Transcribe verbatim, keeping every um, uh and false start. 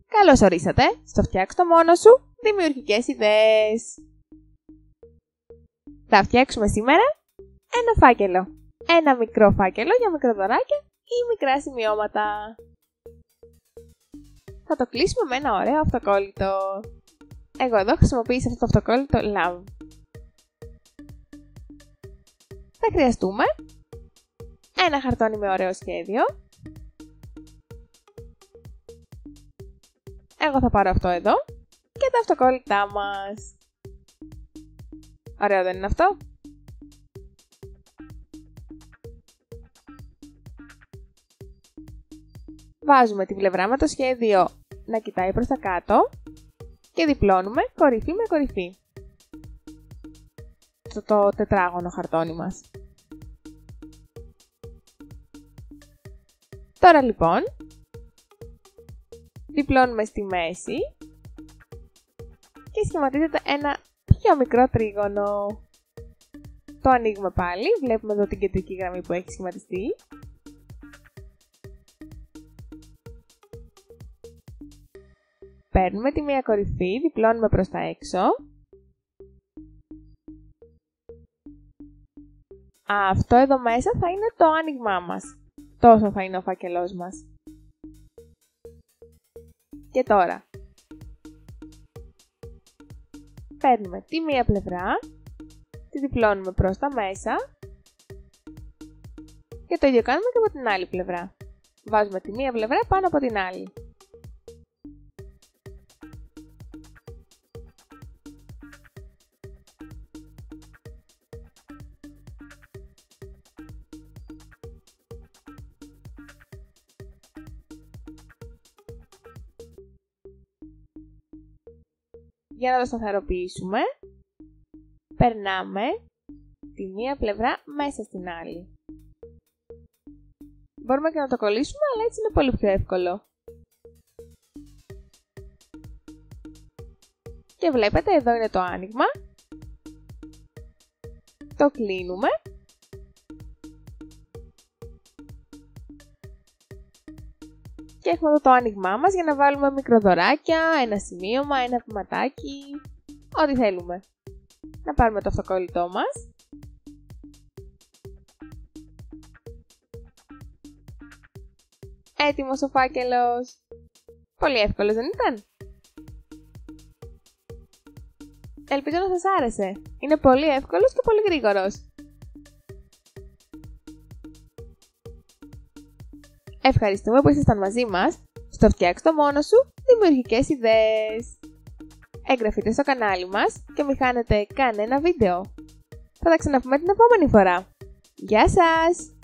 Καλώς ορίσατε στο Φτιάξ' το μόνο σου δημιουργικές ιδέες. Θα φτιάξουμε σήμερα ένα φάκελο. Ένα μικρό φάκελο για μικροδωράκια ή μικρά σημειώματα. Θα το κλείσουμε με ένα ωραίο αυτοκόλλητο. Εγώ εδώ χρησιμοποίησα αυτό το αυτοκόλλητο Love. Θα χρειαστούμε ένα χαρτόνι με ωραίο σχέδιο. Εγώ θα πάρω αυτό εδώ και τα αυτοκόλλητά μας. Ωραίο δεν είναι αυτό? Βάζουμε την πλευρά με το σχέδιο να κοιτάει προς τα κάτω και διπλώνουμε κορυφή με κορυφή στο το τετράγωνο χαρτόνι μας. Τώρα λοιπόν διπλώνουμε στη μέση και σχηματίζεται ένα πιο μικρό τρίγωνο. Το ανοίγουμε πάλι, βλέπουμε εδώ την κεντρική γραμμή που έχει σχηματιστεί. Παίρνουμε τη μία κορυφή, διπλώνουμε προς τα έξω. Αυτό εδώ μέσα θα είναι το άνοιγμά μας. Τόσο θα είναι ο φάκελός μας. Και τώρα παίρνουμε τη μία πλευρά, τη διπλώνουμε προς τα μέσα και το ίδιο κάνουμε και από την άλλη πλευρά. Βάζουμε τη μία πλευρά πάνω από την άλλη. Για να το σταθεροποιήσουμε, περνάμε τη μία πλευρά μέσα στην άλλη. Μπορούμε και να το κολλήσουμε, αλλά έτσι είναι πολύ πιο εύκολο. Και βλέπετε, εδώ είναι το άνοιγμα. Το κλείνουμε. Και έχουμε εδώ το άνοιγμά μας για να βάλουμε μικροδωράκια, ένα σημείωμα, ένα βηματάκι, ό,τι θέλουμε. Να πάρουμε το αυτοκόλλητό μας. Έτοιμος ο φάκελος. Πολύ εύκολος δεν ήταν? Ελπίζω να σας άρεσε. Είναι πολύ εύκολος και πολύ γρήγορος. Ευχαριστούμε που ήσασταν μαζί μας στο Φτιάξ' το μόνο σου δημιουργικές ιδέες. Εγγραφείτε στο κανάλι μας και μην χάνετε κανένα βίντεο. Θα τα ξαναπούμε την επόμενη φορά. Γεια σας!